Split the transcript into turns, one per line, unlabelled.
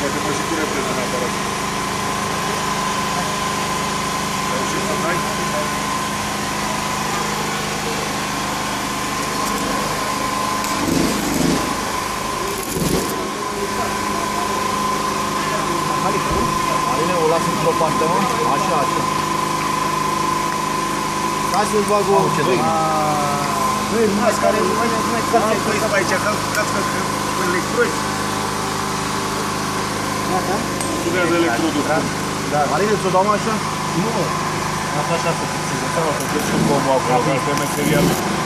poate mă și cu repede neapărat. Reușit să dai?
Aline, o las într-o parte, mă? Așa, așa. Ca să-ți bag o...
Băi, mas care nu mai fac ce aici, că în electrod. Subează electrodul.
Da. Aline, ți-o dau așa?
Nu. Asta așa să fixeze.
Să duci un bombo acolo, că asta e meseria lui.